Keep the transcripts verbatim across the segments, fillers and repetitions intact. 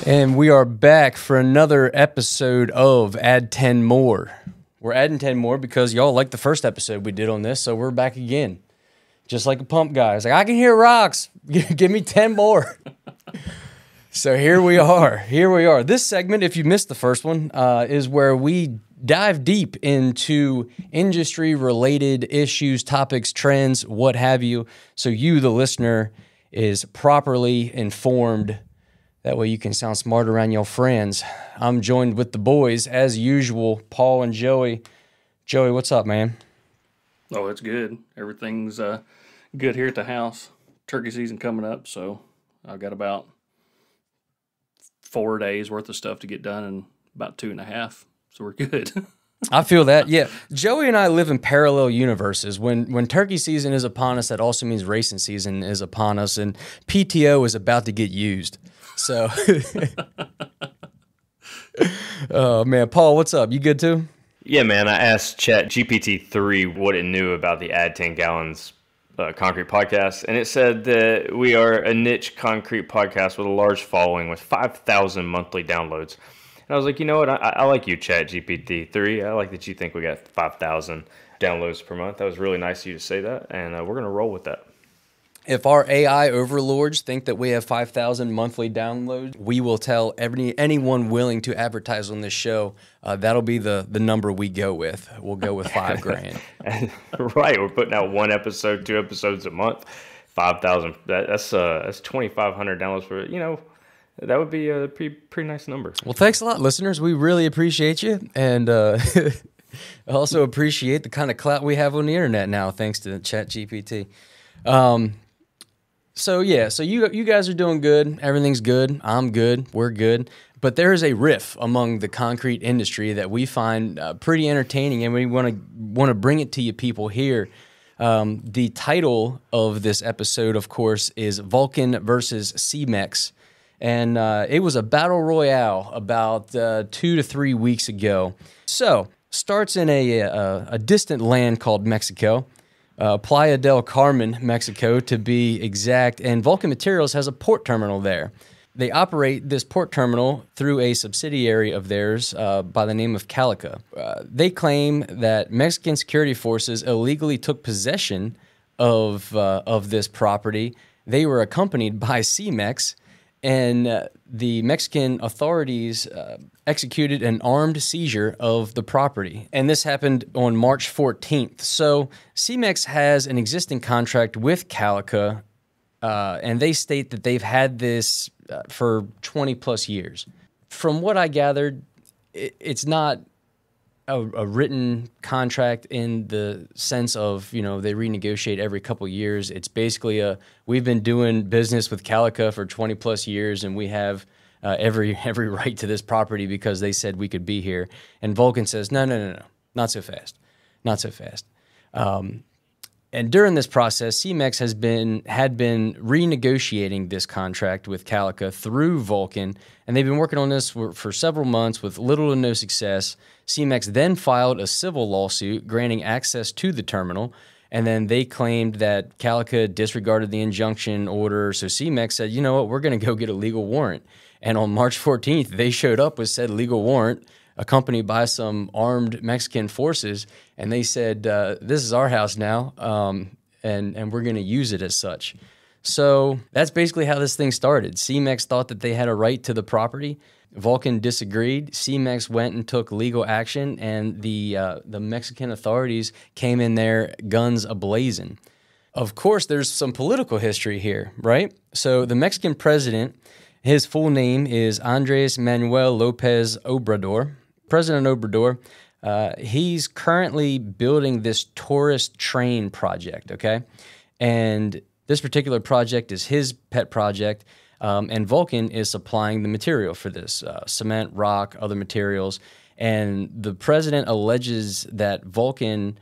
And we are back for another episode of Add ten More. We're adding ten more because y'all liked the first episode we did on this, so we're back again. Just like a pump guy. It's like, I can hear rocks. Give me ten more. So here we are. Here we are. This segment, if you missed the first one, uh, is where we dive deep into industry-related issues, topics, trends, what have you, so you, the listener, is properly informed. That way you can sound smart around your friends. I'm joined with the boys, as usual, Paul and Joey. Joey, what's up, man? Oh, it's good. Everything's uh, good here at the house. Turkey season coming up, so I've got about four days worth of stuff to get done in about two and a half, so we're good. I feel that, yeah. Joey and I live in parallel universes. When when turkey season is upon us, that also means racing season is upon us, and P T O is about to get used. So, oh man, Paul, what's up? You good too? Yeah, man. I asked Chat G P T three what it knew about the Add ten Gallons uh, concrete podcast, and it said that we are a niche concrete podcast with a large following with five thousand monthly downloads. And I was like, you know what? I, I like you, Chat G P T three. I like that you think we got five thousand downloads per month. That was really nice of you to say that, and uh, we're going to roll with that. If our A I overlords think that we have five thousand monthly downloads, we will tell every, anyone willing to advertise on this show, uh, that'll be the, the number we go with. We'll go with five grand. Right. We're putting out one episode, two episodes a month, five thousand. That, that's uh, that's twenty-five hundred downloads for, you know, that would be a pretty, pretty nice number. Well, thanks a lot, listeners. We really appreciate you. And uh, I also appreciate the kind of clout we have on the internet now, thanks to Chat G P T. Um, So yeah, so you you guys are doing good. Everything's good. I'm good. We're good. But there is a riff among the concrete industry that we find uh, pretty entertaining, and we want to want to bring it to you people here. Um, the title of this episode, of course, is Vulcan versus Cemex, and uh, it was a battle royale about uh, two to three weeks ago. So starts in a a, a distant land called Mexico. Uh, Playa del Carmen, Mexico, to be exact, and Vulcan Materials has a port terminal there. They operate this port terminal through a subsidiary of theirs uh, by the name of Calica. Uh, they claim that Mexican security forces illegally took possession of uh, of this property. They were accompanied by Cemex, and uh, the Mexican authorities uh, executed an armed seizure of the property. And this happened on March fourteenth. So Cemex has an existing contract with Calica, uh, and they state that they've had this uh, for twenty plus years. From what I gathered, it, it's not a, a written contract in the sense of, you know, they renegotiate every couple years. It's basically a, we've been doing business with Calica for twenty plus years, and we have uh, every every right to this property because they said we could be here. And Vulcan says, no, no, no, no, not so fast, not so fast. Um, and during this process, Cemex has been had been renegotiating this contract with Calica through Vulcan, and they've been working on this for, for several months with little to no success. Cemex then filed a civil lawsuit granting access to the terminal, and then they claimed that Calica disregarded the injunction order. So Cemex said, you know what, we're going to go get a legal warrant. And on March fourteenth, they showed up with said legal warrant, accompanied by some armed Mexican forces, and they said, uh, this is our house now, um, and, and we're going to use it as such. So that's basically how this thing started. Cemex thought that they had a right to the property. Vulcan disagreed. Cemex went and took legal action, and the uh, the Mexican authorities came in there guns ablazing. Of course, there's some political history here, right? So the Mexican president, his full name is Andres Manuel Lopez Obrador. President Obrador, uh, he's currently building this tourist train project, okay? And this particular project is his pet project. Um, and Vulcan is supplying the material for this, uh, cement, rock, other materials. And the president alleges that Vulcan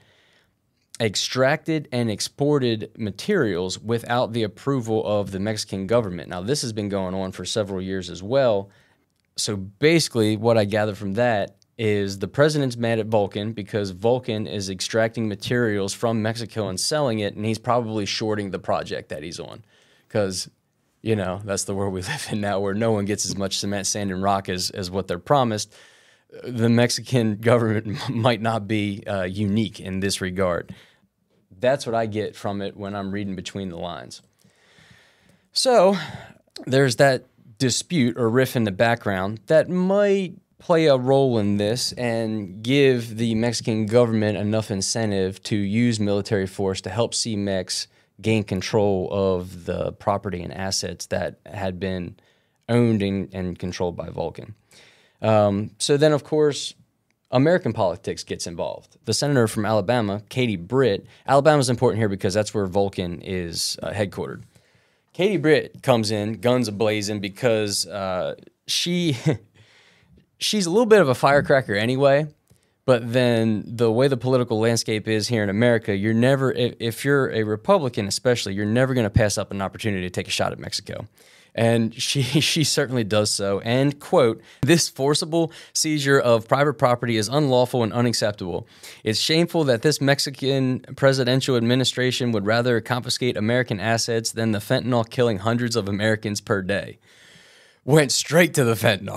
extracted and exported materials without the approval of the Mexican government. Now, this has been going on for several years as well. So basically, what I gather from that is the president's mad at Vulcan because Vulcan is extracting materials from Mexico and selling it, and he's probably shorting the project that he's on because you know, that's the world we live in now, where no one gets as much cement, sand, and rock as, as what they're promised. The Mexican government might not be uh, unique in this regard. That's what I get from it when I'm reading between the lines. So there's that dispute or riff in the background that might play a role in this and give the Mexican government enough incentive to use military force to help Cemex gain control of the property and assets that had been owned and, and controlled by Vulcan. Um, so then, of course, American politics gets involved. The senator from Alabama, Katie Britt, Alabama's important here because that's where Vulcan is uh, headquartered. Katie Britt comes in, guns a-blazing, because uh, she she's a little bit of a firecracker anyway, but then the way the political landscape is here in America, you're never, if, if you're a Republican especially, you're never going to pass up an opportunity to take a shot at Mexico. And she she certainly does so. And, quote, "This forcible seizure of private property is unlawful and unacceptable. It's shameful that this Mexican presidential administration would rather confiscate American assets than the fentanyl killing hundreds of Americans per day." Went straight to the fentanyl.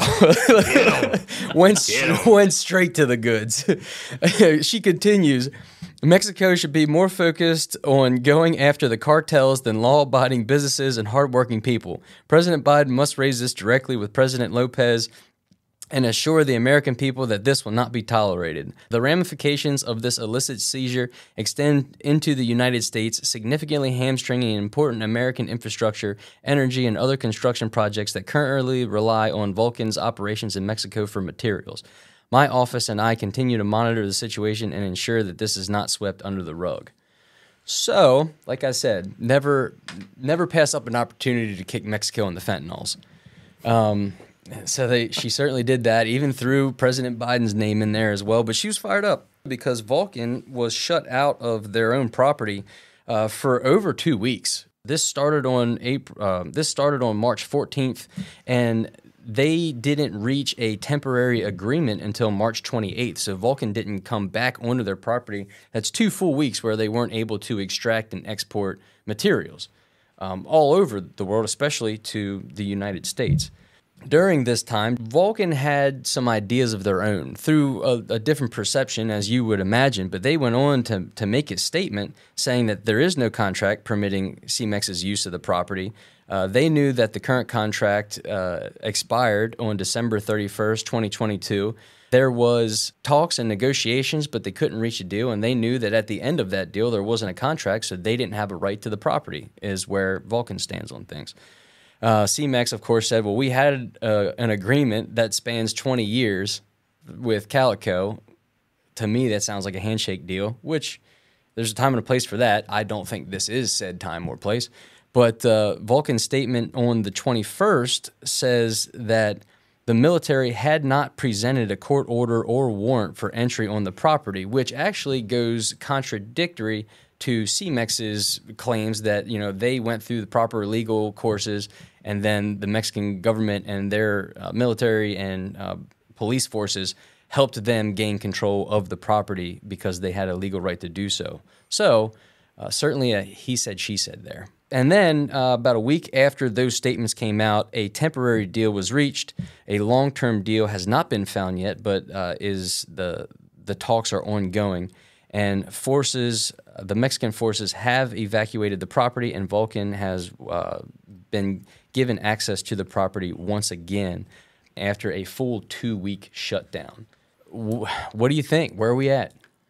went, went straight to the goods. She continues, "Mexico should be more focused on going after the cartels than law-abiding businesses and hardworking people. President Biden must raise this directly with President Lopez and assure the American people that this will not be tolerated. The ramifications of this illicit seizure extend into the United States, significantly hamstringing important American infrastructure, energy, and other construction projects that currently rely on Vulcan's operations in Mexico for materials. My office and I continue to monitor the situation and ensure that this is not swept under the rug." So, like I said, never never pass up an opportunity to kick Mexico in the fentanyls. Um... So they, she certainly did that, even threw President Biden's name in there as well. But she was fired up because Vulcan was shut out of their own property uh, for over two weeks. This started on April. Uh, this started on March fourteenth, and they didn't reach a temporary agreement until March twenty-eighth. So Vulcan didn't come back onto their property. That's two full weeks where they weren't able to extract and export materials um, all over the world, especially to the United States. During this time, Vulcan had some ideas of their own through a, a different perception, as you would imagine, but they went on to, to make a statement saying that there is no contract permitting Cemex's use of the property. Uh, they knew that the current contract uh, expired on December thirty-first, twenty twenty-two. There was talks and negotiations, but they couldn't reach a deal, and they knew that at the end of that deal, there wasn't a contract, so they didn't have a right to the property, is where Vulcan stands on things. Uh, Cemex, of course, said, well, we had uh, an agreement that spans twenty years with Calico. To me, that sounds like a handshake deal, which there's a time and a place for that. I don't think this is said time or place. But uh, Vulcan's statement on the twenty-first says that the military had not presented a court order or warrant for entry on the property, which actually goes contradictory to Cemex's claims that, you know, they went through the proper legal courses and then the Mexican government and their uh, military and uh, police forces helped them gain control of the property because they had a legal right to do so. So uh, certainly a he said, she said there. And then uh, about a week after those statements came out, a temporary deal was reached. A long-term deal has not been found yet, but uh, is the the talks are ongoing. And forces, the Mexican forces have evacuated the property, and Vulcan has uh, been given access to the property once again after a full two-week shutdown. What do you think? Where are we at?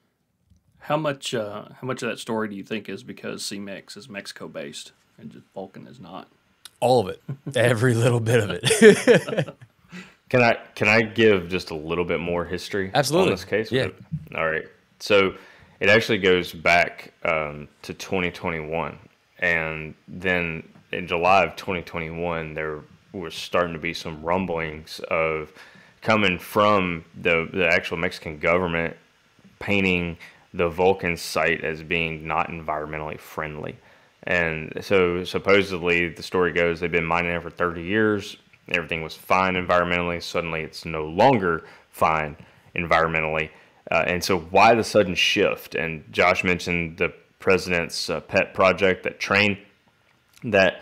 How much uh, how much of that story do you think is because Cemex is Mexico-based and just Vulcan is not? All of it. Every little bit of it. Can I can I give just a little bit more history Absolutely. on this case? Yeah. All right. So it actually goes back um, to twenty twenty-one. And then in July of twenty twenty-one, there was starting to be some rumblings of coming from the, the actual Mexican government painting the Vulcan site as being not environmentally friendly. And so supposedly the story goes they've been mining there for thirty years. Everything was fine environmentally. Suddenly it's no longer fine environmentally. Uh, and so why the sudden shift? And Josh mentioned the president's uh, pet project, that train that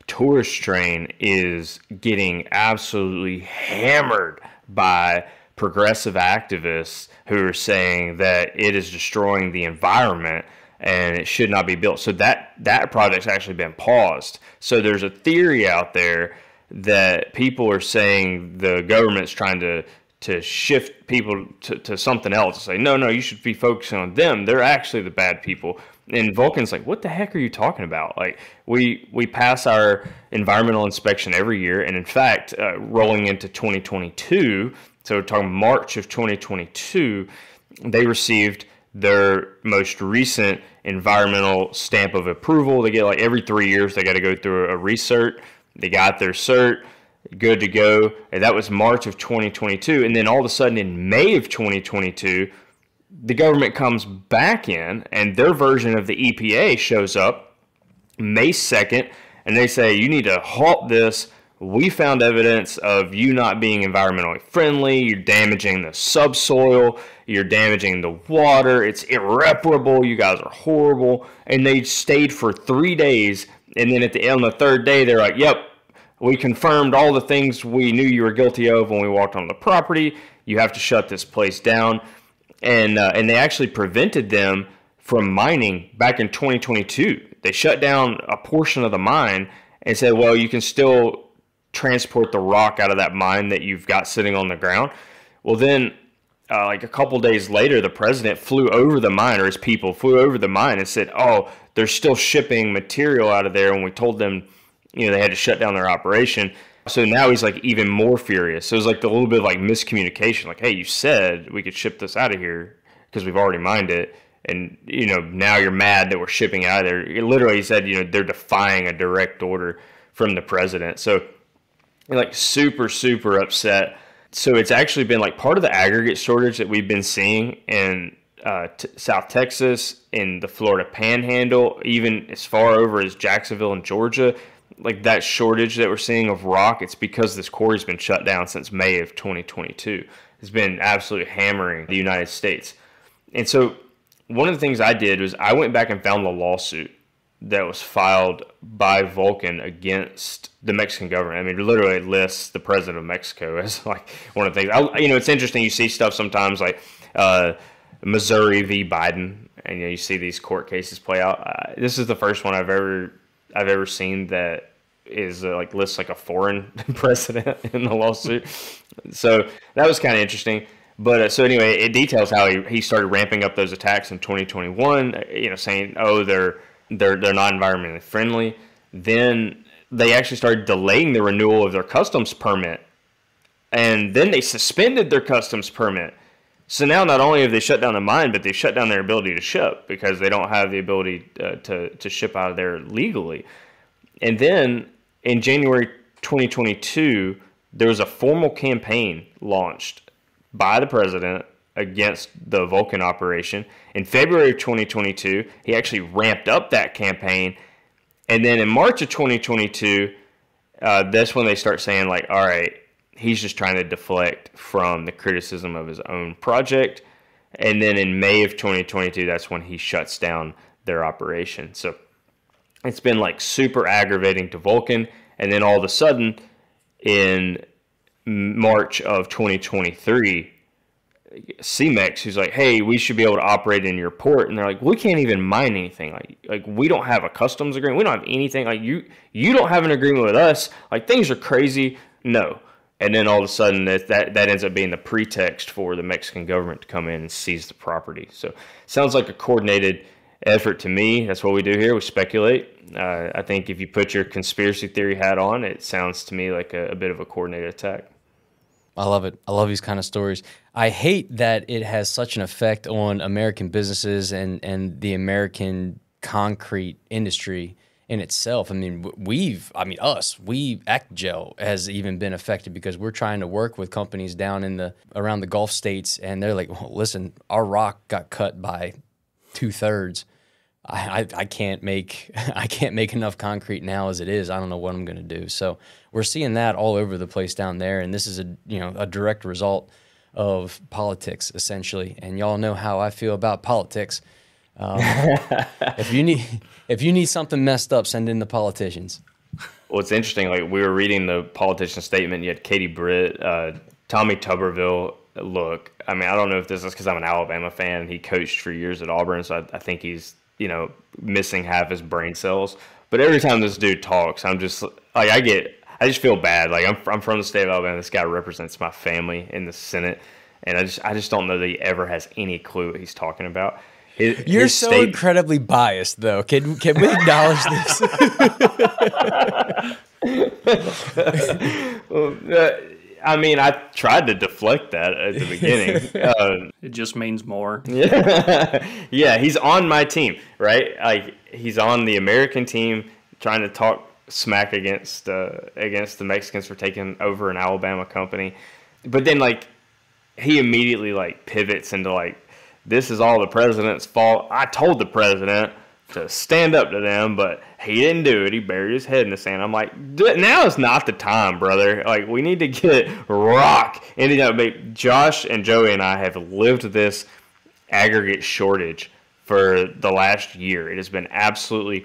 tourist train is getting absolutely hammered by progressive activists who are saying that it is destroying the environment and it should not be built. So that that project's actually been paused. So there's a theory out there that people are saying the government's trying to to shift people to, to something else. Say, no, no, you should be focusing on them. They're actually the bad people. And Vulcan's like, what the heck are you talking about? Like, we we pass our environmental inspection every year. And in fact, uh, rolling into twenty twenty-two, so we're talking March of twenty twenty-two, they received their most recent environmental stamp of approval. They get like every three years, they got to go through a recert. They got their cert, good to go. And that was March of twenty twenty-two. And then all of a sudden in May of twenty twenty-two, the government comes back in and their version of the E P A shows up May second. And they say, you need to halt this. We found evidence of you not being environmentally friendly. You're damaging the subsoil. You're damaging the water. It's irreparable. You guys are horrible. And they stayed for three days. And then at the end of the third day, they're like, yep, we confirmed all the things we knew you were guilty of when we walked on the property. You have to shut this place down. And uh, and they actually prevented them from mining back in twenty twenty-two. They shut down a portion of the mine and said, well, you can still transport the rock out of that mine that you've got sitting on the ground. Well, then, uh, like a couple days later, the president flew over the mine, or his people flew over the mine and said, oh, they're still shipping material out of there. And we told them, you know, they had to shut down their operation. So now he's like even more furious. So it was like a little bit of like miscommunication. Like, hey, you said we could ship this out of here because we've already mined it. And, you know, now you're mad that we're shipping out of there. It literally, he said, you know, they're defying a direct order from the president. So like super, super upset. So it's actually been like part of the aggregate shortage that we've been seeing in uh, t- South Texas, in the Florida Panhandle, even as far over as Jacksonville and Georgia. Like that shortage that we're seeing of rock, it's because this quarry's been shut down since May of twenty twenty-two. It's been absolutely hammering the United States. And so one of the things I did was I went back and found the lawsuit that was filed by Vulcan against the Mexican government. I mean, literally it lists the president of Mexico as like one of the things. I, you know, it's interesting. You see stuff sometimes like uh, Missouri v. Biden, and you know, you see these court cases play out. Uh, this is the first one I've ever I've ever seen that is uh, like lists like a foreign president in the lawsuit. So that was kind of interesting. But uh, so anyway, it details how he, he started ramping up those attacks in twenty twenty-one. You know, saying, oh, they're they're they're not environmentally friendly. Then they actually started delaying the renewal of their customs permit, and then they suspended their customs permit. So now not only have they shut down the mine, but they've shut down their ability to ship because they don't have the ability uh, to to ship out of there legally. And then in January twenty twenty-two, there was a formal campaign launched by the president against the Vulcan operation. In February of twenty twenty-two, he actually ramped up that campaign. And then in March of twenty twenty-two, uh, that's when they start saying, like, all right, he's just trying to deflect from the criticism of his own project. And then in May of twenty twenty-two, that's when he shuts down their operation. So it's been like super aggravating to Vulcan. And then all of a sudden in March of twenty twenty-three, Cemex, who's like, hey, we should be able to operate in your port. And they're like, we can't even mine anything. Like, like we don't have a customs agreement. We don't have anything. Like, you, you don't have an agreement with us. Like, things are crazy. No. And then all of a sudden, that, that, that ends up being the pretext for the Mexican government to come in and seize the property. So it sounds like a coordinated effort to me. That's what we do here. We speculate. Uh, I think if you put your conspiracy theory hat on, it sounds to me like a, a bit of a coordinated attack. I love it. I love these kind of stories. I hate that it has such an effect on American businesses and, and the American concrete industry in itself. I mean, we've, I mean, us, we, ActGel has even been affected because we're trying to work with companies down in the, around the Gulf states. And they're like, well, listen, our rock got cut by two thirds. I, I, I can't make I can't make enough concrete now as it is. I don't know what I'm going to do. So we're seeing that all over the place down there, and this is a you know a direct result of politics essentially. And y'all know how I feel about politics. Um, if you need if you need something messed up, send in the politicians. what's interesting, like we were reading the politician statement. You had Katie Britt, uh, Tommy Tuberville. Look, I mean, I don't know if this is because I'm an Alabama fan. He coached for years at Auburn, so I, I think he's, you know, missing half his brain cells. But every time this dude talks, I'm just like, I get, I just feel bad. Like I'm, I'm from the state of Alabama. This guy represents my family in the Senate, and I just, I just don't know that he ever has any clue what he's talking about. His, You're his so state... incredibly biased, though. Can can we acknowledge this? well, uh, I mean, I tried to deflect that at the beginning. Uh, it just means more. Yeah, yeah. He's on my team, right? Like he's on the American team, trying to talk smack against uh, against the Mexicans for taking over an Alabama company, but then like he immediately like pivots into like, this is all the president's fault. I told the president to stand up to them, but he didn't do it. He buried his head in the sand. I'm like, now is not the time, brother. Like, we need to get rock. And you know, Josh and Joey and I have lived this aggregate shortage for the last year. It has been absolutely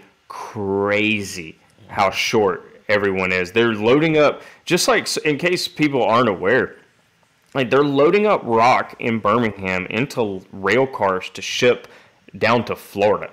crazy how short everyone is. They're loading up, just like, in case people aren't aware, like they're loading up rock in Birmingham into rail cars to ship down to Florida.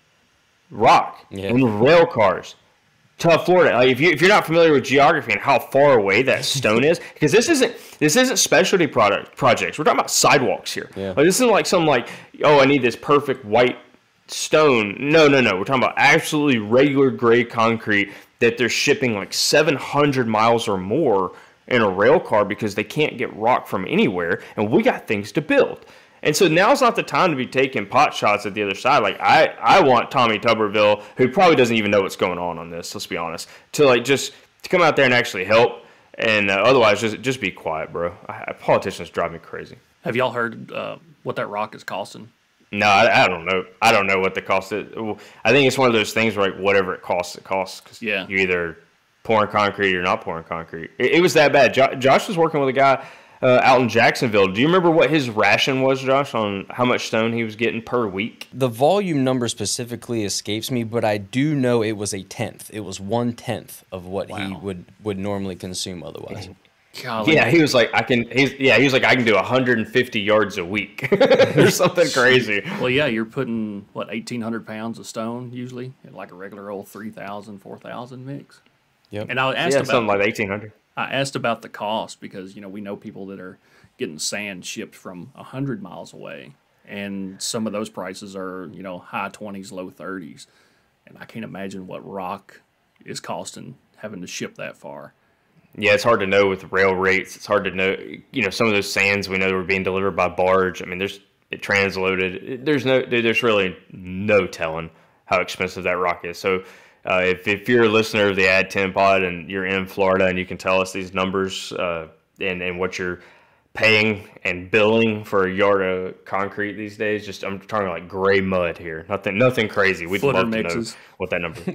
Rock yeah. in rail cars to Florida. Like if you if you're not familiar with geography and how far away that stone is, because this isn't this isn't specialty product projects. We're talking about sidewalks here. Yeah. Like this isn't like some like, oh, I need this perfect white stone. No, no, no. We're talking about absolutely regular grade concrete that they're shipping like seven hundred miles or more in a rail car because they can't get rock from anywhere, and we got things to build. And so now's not the time to be taking pot shots at the other side. Like I, I want Tommy Tuberville, who probably doesn't even know what's going on on this, let's be honest, to like just to come out there and actually help. And uh, otherwise, just just be quiet, bro. I, politicians drive me crazy. Have y'all heard uh, what that rock is costing? No, I, I don't know. I don't know what the cost is. I think it's one of those things where like whatever it costs, it costs. Cause yeah. You either pouring concrete or not pouring concrete. It, it was that bad. Jo- Josh was working with a guy uh, out in Jacksonville. Do you remember what his ration was, Josh, on how much stone he was getting per week? The volume number specifically escapes me, but I do know it was a tenth. It was one tenth of what wow. he would, would normally consume otherwise. Golly. Yeah, he was like, I can. He's yeah, he was like, I can do one hundred fifty yards a week or something crazy. Well, yeah, you're putting what eighteen hundred pounds of stone usually in like a regular old three thousand, four thousand mix. Yep. And I asked yeah, about something like eighteen hundred. I asked about the cost because you know we know people that are getting sand shipped from a hundred miles away, and some of those prices are you know high twenties, low thirties, and I can't imagine what rock is costing having to ship that far. Yeah, it's hard to know with rail rates. It's hard to know, you know, some of those sands we know were being delivered by barge. I mean, there's it transloaded. There's no, there's really no telling how expensive that rock is. So, uh, if if you're a listener of the Ad ten Pod and you're in Florida and you can tell us these numbers uh, and and what you're paying and billing for a yard of concrete these days, just I'm talking like gray mud here. Nothing, nothing crazy. We'd footer love mixes. to know what that number.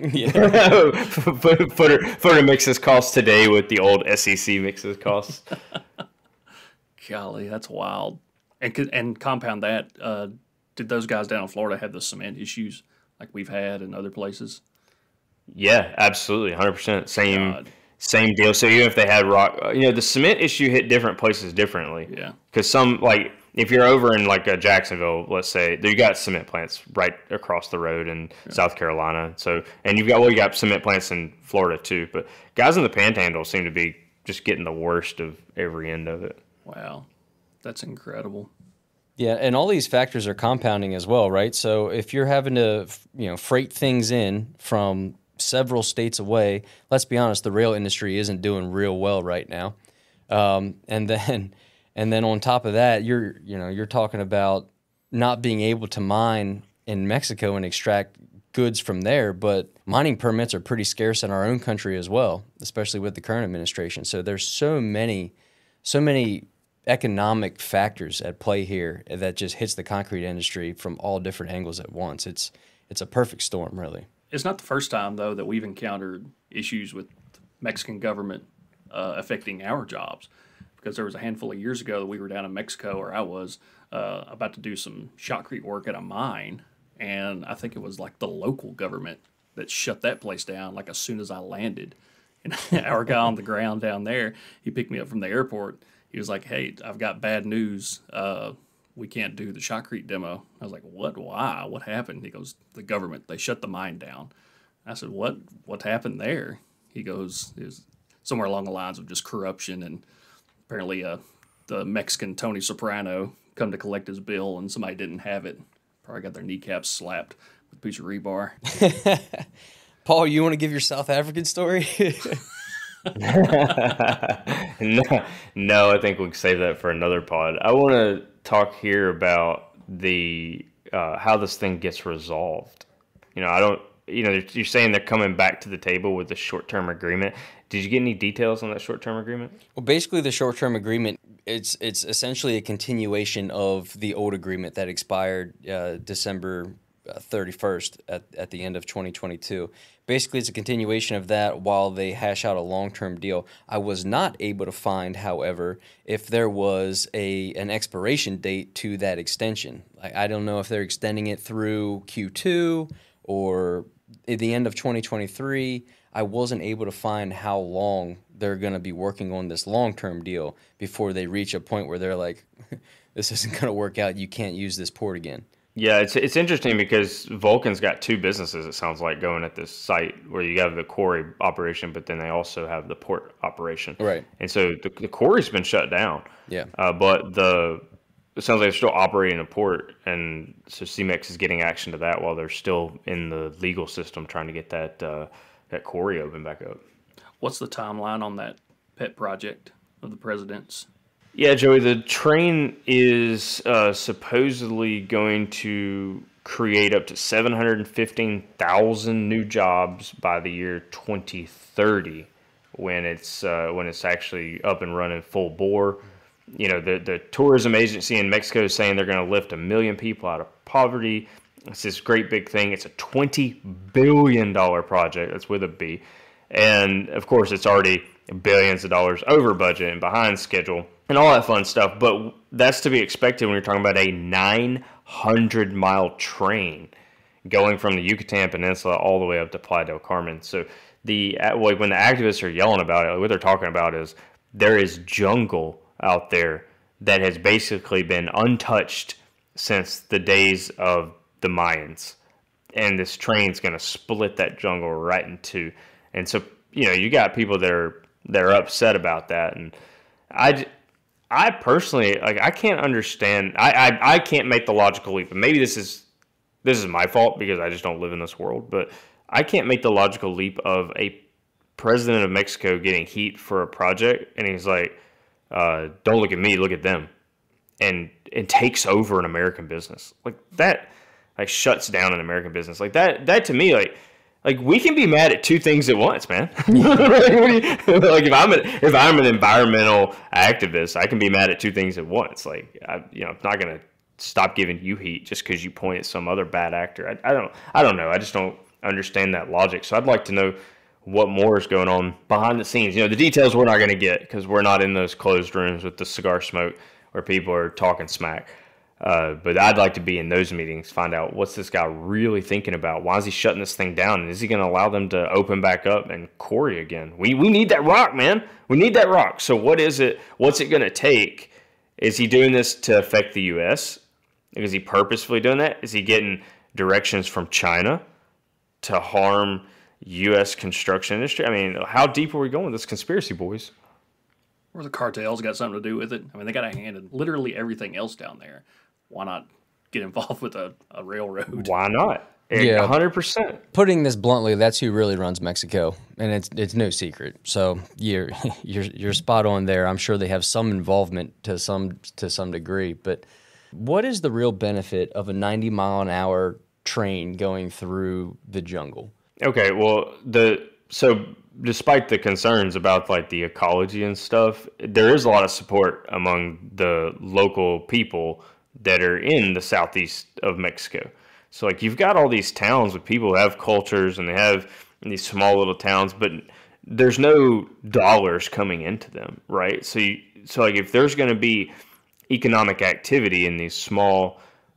footer footer mixes cost today with the old S E C mixes costs. Golly, that's wild. And and compound that, uh, did those guys down in Florida have the cement issues like we've had in other places? Yeah, absolutely, one hundred percent. Same. God. Same deal. So even if they had rock, you know, the cement issue hit different places differently. Yeah. Because some, like, if you're over in, like, a Jacksonville, let's say, you got cement plants right across the road in yeah. South Carolina. So, and you've got, well, you got cement plants in Florida, too. But guys in the Panhandle seem to be just getting the worst of every end of it. Wow. That's incredible. Yeah, and all these factors are compounding as well, right? So if you're having to, you know, freight things in from several states away, let's be honest, the rail industry isn't doing real well right now. Um, and then, and then on top of that, you're, you know, you're talking about not being able to mine in Mexico and extract goods from there, but mining permits are pretty scarce in our own country as well, especially with the current administration. So there's so many, so many economic factors at play here that just hits the concrete industry from all different angles at once. It's, it's a perfect storm, really. It's not the first time, though, that we've encountered issues with Mexican government uh, affecting our jobs. Because there was a handful of years ago that we were down in Mexico, or I was, uh, about to do some shotcrete work at a mine. And I think it was like the local government that shut that place down like as soon as I landed. And our guy on the ground down there, he picked me up from the airport. He was like, "Hey, I've got bad news. Uh, we can't do the Shotcrete demo." I was like, "What? Why? What happened?" He goes, "The government. They shut the mine down." I said, "What? What happened there?" He goes, "It was somewhere along the lines of just corruption, and apparently uh, the Mexican Tony Soprano come to collect his bill, and somebody didn't have it. Probably got their kneecaps slapped with a piece of rebar." Paul, you want to give your South African story? no, no, I think we can save that for another pod. I want to talk here about the uh, how this thing gets resolved. You know, I don't. You know, you're saying they're coming back to the table with the short-term agreement. Did you get any details on that short-term agreement? Well, basically, the short-term agreement it's it's essentially a continuation of the old agreement that expired uh, December thirty-first at at the end of twenty twenty-two. Basically, it's a continuation of that while they hash out a long-term deal. I was not able to find, however, if there was a an expiration date to that extension. Like, I don't know if they're extending it through Q two or at the end of twenty twenty-three. I wasn't able to find how long they're going to be working on this long-term deal before they reach a point where they're like, this isn't going to work out. You can't use this port again. Yeah, it's it's interesting because Vulcan's got two businesses, it sounds like, going at this site where you have the quarry operation, but then they also have the port operation. Right. And so the, the quarry's been shut down. Yeah. Uh, but the it sounds like they're still operating a port, and so Cemex is getting action to that while they're still in the legal system trying to get that uh, that quarry open back up. What's the timeline on that pet project of the president's? Yeah, Joey, the train is uh, supposedly going to create up to seven hundred fifteen thousand new jobs by the year twenty thirty when it's uh, when it's actually up and running full bore. You know, the, the tourism agency in Mexico is saying they're going to lift a million people out of poverty. It's this great big thing. It's a twenty billion dollars project. That's with a B. And, of course, it's already billions of dollars over budget and behind schedule and all that fun stuff. But that's to be expected when you're talking about a nine hundred mile train going from the Yucatan Peninsula all the way up to Playa del Carmen. So the like when the activists are yelling about it, what they're talking about is there is jungle out there that has basically been untouched since the days of the Mayans. And this train's going to split that jungle right in two. And so, you know, you got people that are that are upset about that. And I, I personally, like, I can't understand. I, I, I can't make the logical leap. And maybe this is this is my fault because I just don't live in this world. But I can't make the logical leap of a president of Mexico getting heat for a project. And he's like, uh, don't look at me, look at them. And and takes over an American business. Like, that, like, shuts down an American business. Like, that, that to me, like, Like, we can be mad at two things at once, man. Like, if I'm, a, if I'm an environmental activist, I can be mad at two things at once. Like, I, you know, I'm not going to stop giving you heat just because you point at some other bad actor. I, I don't, I don't know. I just don't understand that logic. So I'd like to know what more is going on behind the scenes. You know, the details we're not going to get because we're not in those closed rooms with the cigar smoke where people are talking smack. Uh, but I'd like to be in those meetings, find out what's this guy really thinking about. Why is he shutting this thing down? And is he going to allow them to open back up and quarry again? We we need that rock, man. We need that rock. So what is it? What's it going to take? Is he doing this to affect the U S? Is he purposefully doing that? Is he getting directions from China to harm U S construction industry? I mean, how deep are we going with this conspiracy, boys? Or the cartels got something to do with it. I mean, they got a hand in literally everything else down there. Why not get involved with a, a railroad? Why not? Yeah, one hundred percent. Putting this bluntly, that's who really runs Mexico, and it's it's no secret. So you're you're you're spot on there. I'm sure they have some involvement to some to some degree. But what is the real benefit of a ninety mile an hour train going through the jungle? Okay, well, the so despite the concerns about like the ecology and stuff, there is a lot of support among the local people that are in the southeast of Mexico. So like you've got all these towns with people who have cultures and they have these small little towns, but there's no dollars coming into them, right? So you, so like if there's going to be economic activity in these small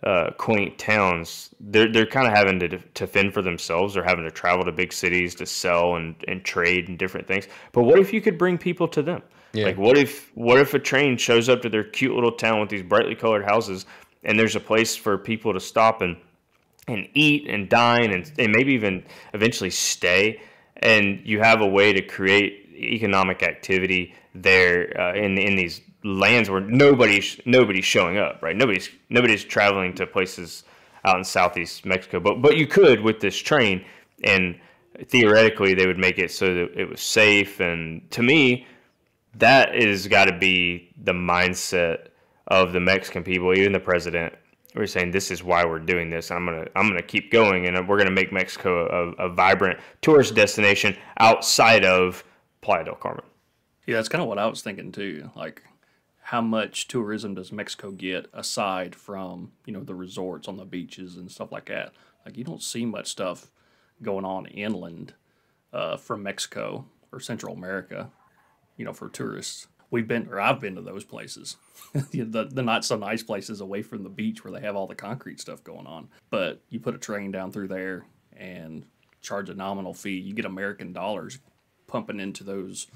uh, quaint towns, they're they're kind of having to to fend for themselves. They're having to travel to big cities to sell and, and trade and different things. But what if you could bring people to them? Yeah. Like what if what if a train shows up to their cute little town with these brightly colored houses, and there's a place for people to stop and and eat and dine and, and maybe even eventually stay, and you have a way to create economic activity there uh, in in these lands where nobody's nobody's showing up, right? Nobody's nobody's traveling to places out in southeast Mexico, but but you could with this train, and theoretically they would make it so that it was safe. And to me, that is got to be the mindset of the Mexican people, even the president. We're saying this is why we're doing this. I'm gonna I'm gonna keep going, and we're gonna make Mexico a, a vibrant tourist destination outside of Playa del Carmen. Yeah, that's kind of what I was thinking too. Like, how much tourism does Mexico get aside from, you know, the resorts on the beaches and stuff like that? Like, you don't see much stuff going on inland uh, from Mexico or Central America, you know, for tourists. We've been, or I've been to those places, the, the not so nice places away from the beach where they have all the concrete stuff going on. But you put a train down through there and charge a nominal fee. You get American dollars pumping into those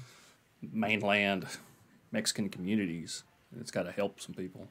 mainland Mexican communities. It's got to help some people.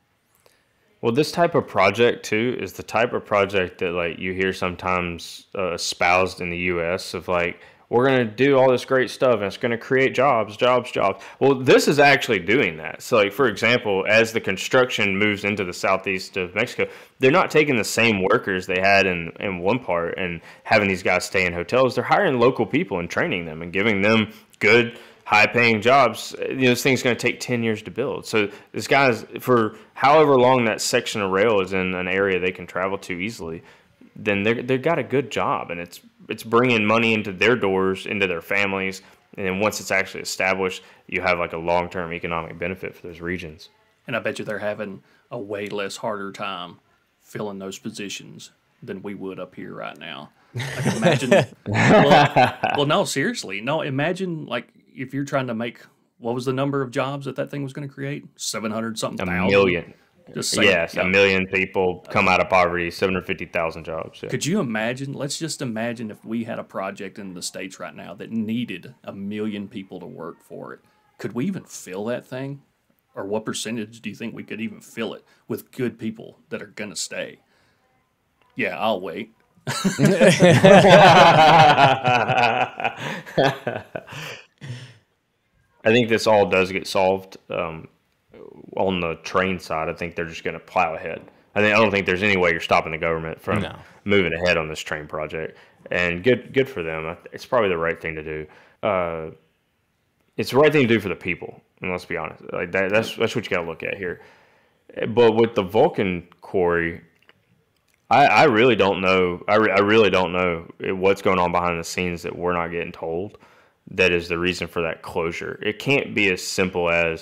Well, this type of project too is the type of project that like you hear sometimes uh, espoused in the U S of like, we're going to do all this great stuff and it's going to create jobs, jobs, jobs. Well, this is actually doing that. So like, for example, as the construction moves into the southeast of Mexico, they're not taking the same workers they had in, in one part and having these guys stay in hotels. They're hiring local people and training them and giving them good, high-paying jobs. You know, this thing's going to take ten years to build. So this guy's, for however long that section of rail is in an area they can travel to easily, then they're, they've got a good job, and it's it's bringing money into their doors, into their families, and then once it's actually established, you have like a long-term economic benefit for those regions. And I bet you they're having a way less harder time filling those positions than we would up here right now. Like imagine, well, well, no, seriously, no, imagine like if you're trying to make, what was the number of jobs that that thing was going to create? seven hundred something A thousand? million. Just say, Yes, yeah. a million people come out of poverty, seven hundred fifty thousand jobs. Yeah. Could you imagine? Let's just imagine if we had a project in the States right now that needed a million people to work for it. Could we even fill that thing? Or what percentage do you think we could even fill it with good people that are going to stay? Yeah, I'll wait. I think this all does get solved. Um, on the train side, I think they're just going to plow ahead. I think I don't think there's any way you're stopping the government from No. moving ahead on this train project. And good, good for them. It's probably the right thing to do. Uh, it's the right thing to do for the people. And let's be honest, like that, that's that's what you got to look at here. But with the Vulcan quarry, I, I really don't know. I, re, I really don't know what's going on behind the scenes that we're not getting told. That is the reason for that closure. It can't be as simple as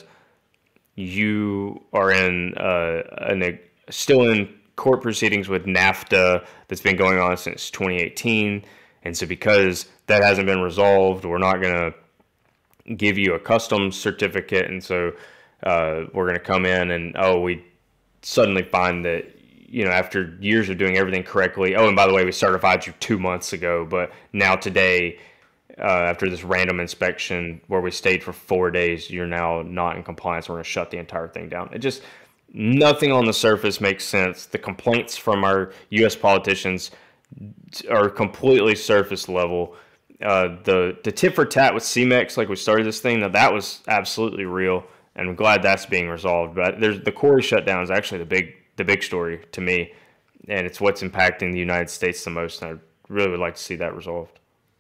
you are in uh, an, still in court proceedings with NAFTA that's been going on since twenty eighteen, and so because that hasn't been resolved, we're not going to give you a customs certificate, and so uh, we're going to come in and oh, we suddenly find that you know after years of doing everything correctly, oh, and by the way, we certified you two months ago, but now today. Uh, after this random inspection where we stayed for four days, you're now not in compliance. We're going to shut the entire thing down. It just, nothing on the surface makes sense. The complaints from our U S politicians are completely surface level. Uh, the, the tit for tat with Cemex, like we started this thing, now that was absolutely real, and I'm glad that's being resolved. But there's the quarry shutdown is actually the big, the big story to me, and it's what's impacting the United States the most, and I really would like to see that resolved.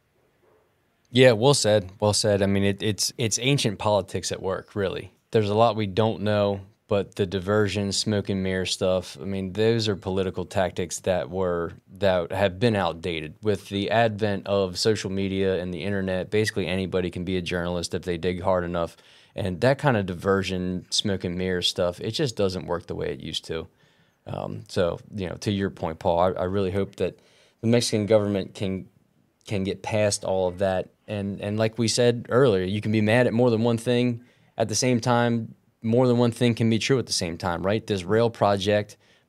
Yeah, well said. Well said. I mean, it, it's it's ancient politics at work, really. There's a lot we don't know, but the diversion, smoke and mirror stuff, I mean, those are political tactics that were that have been outdated. With the advent of social media and the internet, basically anybody can be a journalist if they dig hard enough. And that kind of diversion, smoke and mirror stuff, it just doesn't work the way it used to. Um, so, you know, to your point, Paul, I, I really hope that the Mexican government can can get past all of that. And and like we said earlier, you can be mad at more than one thing. At the same time, more than one thing can be true at the same time, right? This rail project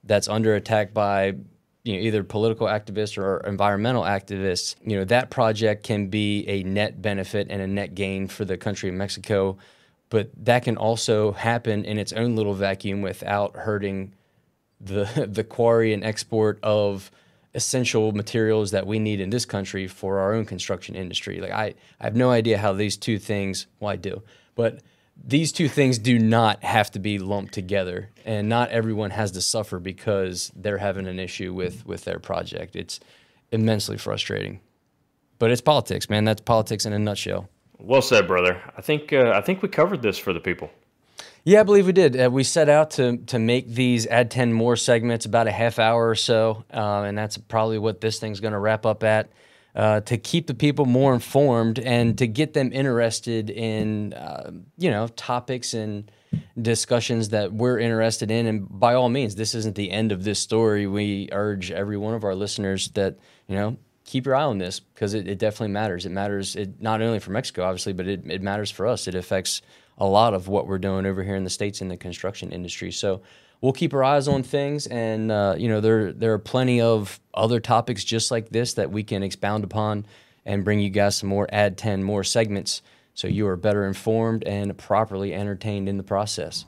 that's under attack by you know, either political activists or environmental activists, you know, that project can be a net benefit and a net gain for the country of Mexico. But that can also happen in its own little vacuum without hurting the the quarry and export of essential materials that we need in this country for our own construction industry. Like I, I have no idea how these two things, well, I do, but these two things do not have to be lumped together, and not everyone has to suffer because they're having an issue with, with their project. It's immensely frustrating, but it's politics, man. That's politics in a nutshell. Well said, brother. I think uh, I think we covered this for the people. Yeah, I believe we did. Uh, we set out to to make these Add ten More segments about a half hour or so, uh, and that's probably what this thing's going to wrap up at, uh, to keep the people more informed and to get them interested in, uh, you know, topics and discussions that we're interested in. And by all means, this isn't the end of this story. We urge every one of our listeners that, you know, keep your eye on this because it, it definitely matters. It matters it, not only for Mexico, obviously, but it, it matters for us. It affects a lot of what we're doing over here in the States in the construction industry. So we'll keep our eyes on things, and uh, you know there there are plenty of other topics just like this that we can expound upon and bring you guys some more Add ten More segments so you are better informed and properly entertained in the process.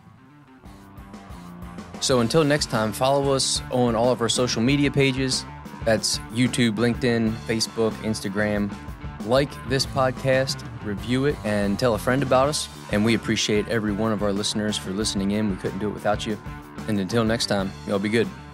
So until next time, follow us on all of our social media pages. That's YouTube, LinkedIn, Facebook, Instagram. Like this podcast, review it, and tell a friend about us. And we appreciate every one of our listeners for listening in. We couldn't do it without you. And until next time, y'all be good.